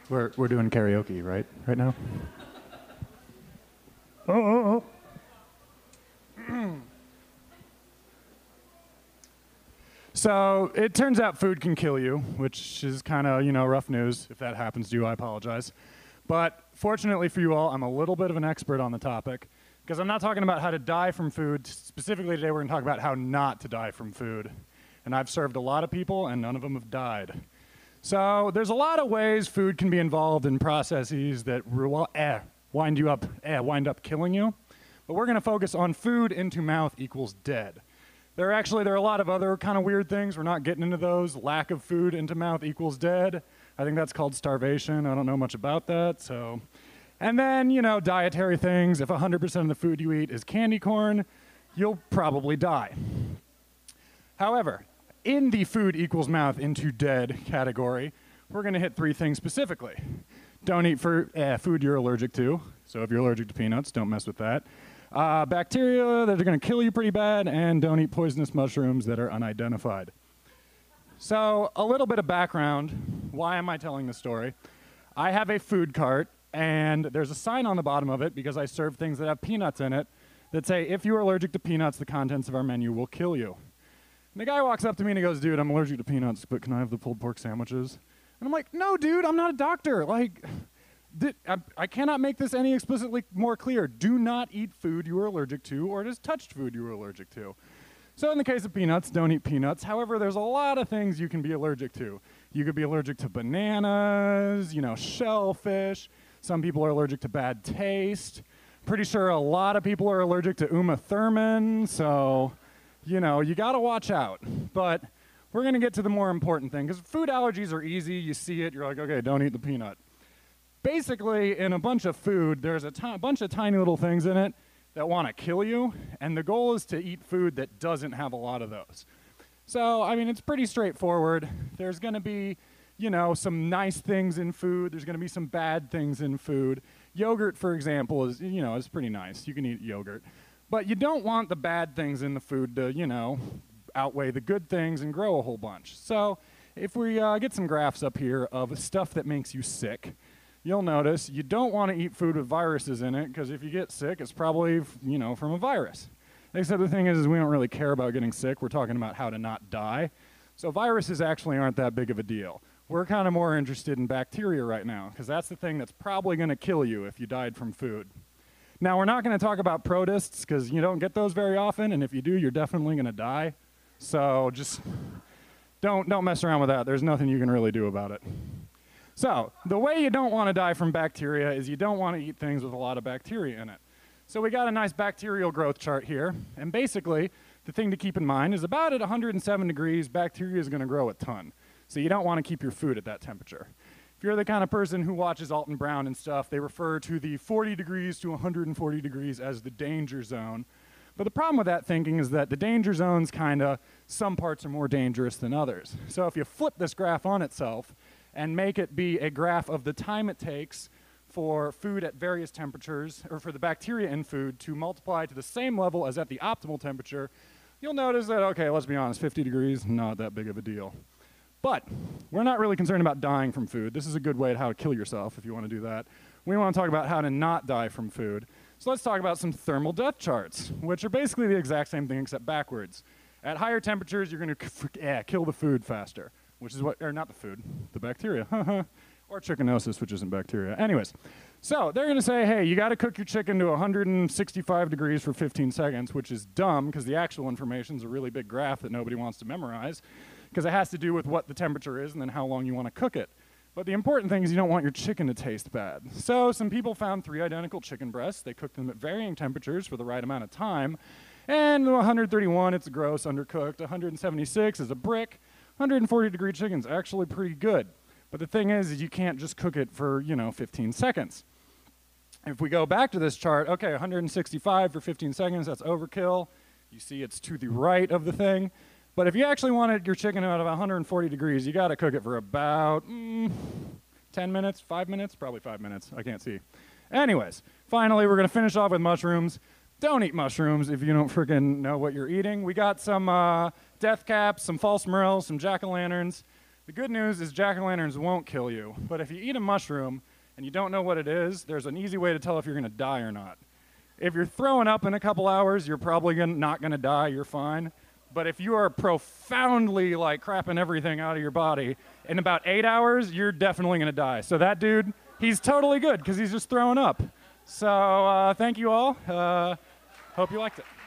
We're doing karaoke, right? Right now? Oh. So it turns out food can kill you, which is kind of, rough news. If that happens to you, I apologize. But fortunately for you all, I'm a little bit of an expert on the topic, because I'm not talking about how to die from food. Specifically today, we're going to talk about how not to die from food. And I've served a lot of people, and none of them have died. So there's a lot of ways food can be involved in processes that wind up killing you. But we're going to focus on food into mouth equals dead. There are a lot of other kind of weird things. We're not getting into those. Lack of food into mouth equals dead. I think that's called starvation. I don't know much about that. So, and then, dietary things. If 100% of the food you eat is candy corn, you'll probably die. However, in the food equals mouth into dead category, we're going to hit three things specifically. Don't eat food you're allergic to. So if you're allergic to peanuts, don't mess with that. Bacteria that are going to kill you pretty bad, and don't eat poisonous mushrooms that are unidentified. So a little bit of background. Why am I telling this story? I have a food cart, and there's a sign on the bottom of it, because I serve things that have peanuts in it, that say, if you are allergic to peanuts, the contents of our menu will kill you. And the guy walks up to me and he goes, dude, I'm allergic to peanuts, but can I have the pulled pork sandwiches? And I'm like, no, dude, I'm not a doctor. I cannot make this any explicitly more clear. Do not eat food you are allergic to, or it is touched food you are allergic to. So in the case of peanuts, don't eat peanuts. However, there's a lot of things you can be allergic to. You could be allergic to bananas, shellfish. Some people are allergic to bad taste. Pretty sure a lot of people are allergic to Uma Thurman, so, you gotta watch out. But we're gonna get to the more important thing, because food allergies are easy. You see it, you're like, okay, don't eat the peanut. Basically, in a bunch of food, there's a bunch of tiny little things in it that want to kill you, and the goal is to eat food that doesn't have a lot of those. So, it's pretty straightforward. There's going to be, some nice things in food. There's going to be some bad things in food. Yogurt, for example, is pretty nice. You can eat yogurt. But you don't want the bad things in the food to, outweigh the good things and grow a whole bunch. So, if we get some graphs up here of stuff that makes you sick, you'll notice you don't want to eat food with viruses in it, because if you get sick, it's probably, from a virus. Except the thing is we don't really care about getting sick. We're talking about how to not die. So viruses actually aren't that big of a deal. We're kind of more interested in bacteria right now, because that's the thing that's probably going to kill you if you died from food. Now, we're not going to talk about protists, because you don't get those very often, and if you do, you're definitely going to die. So just don't mess around with that. There's nothing you can really do about it. So, the way you don't want to die from bacteria is you don't want to eat things with a lot of bacteria in it. So we got a nice bacterial growth chart here, and basically, the thing to keep in mind is about at 107 degrees, bacteria is going to grow a ton. So you don't want to keep your food at that temperature. If you're the kind of person who watches Alton Brown and stuff, they refer to the 40 degrees to 140 degrees as the danger zone. But the problem with that thinking is that the danger zone's some parts are more dangerous than others. So if you flip this graph on itself, and make it be a graph of the time it takes for food at various temperatures, or for the bacteria in food to multiply to the same level as at the optimal temperature, you'll notice that, okay, let's be honest, 50 degrees, not that big of a deal. But we're not really concerned about dying from food. This is a good way at how to kill yourself if you want to do that. We want to talk about how to not die from food. So let's talk about some thermal death charts, which are basically the exact same thing except backwards. At higher temperatures, you're going to kill the food faster. Which is not the food, the bacteria. Or trichinosis, which isn't bacteria. Anyways, so they're going to say, hey, you got to cook your chicken to 165 degrees for 15 seconds, which is dumb, because the actual information is a really big graph that nobody wants to memorize, because it has to do with what the temperature is and then how long you want to cook it. But the important thing is you don't want your chicken to taste bad. So some people found 3 identical chicken breasts. They cooked them at varying temperatures for the right amount of time. And 131, it's gross, undercooked. 176 is a brick. 140 degree chicken's actually pretty good. But the thing is you can't just cook it for, 15 seconds. If we go back to this chart, okay, 165 for 15 seconds, that's overkill. You see it's to the right of the thing. But if you actually wanted your chicken at about 140 degrees, you got to cook it for about 10 minutes, 5 minutes, probably 5 minutes. I can't see. Anyways, finally, we're going to finish off with mushrooms. Don't eat mushrooms if you don't freaking know what you're eating. We got some death caps, some false morels, some jack-o'-lanterns. The good news is jack-o'-lanterns won't kill you, but if you eat a mushroom and you don't know what it is, there's an easy way to tell if you're gonna die or not. If you're throwing up in a couple hours, you're probably not gonna die, you're fine. But if you are profoundly like crapping everything out of your body, in about 8 hours, you're definitely gonna die. So that dude, he's totally good because he's just throwing up. So thank you all. Hope you liked it.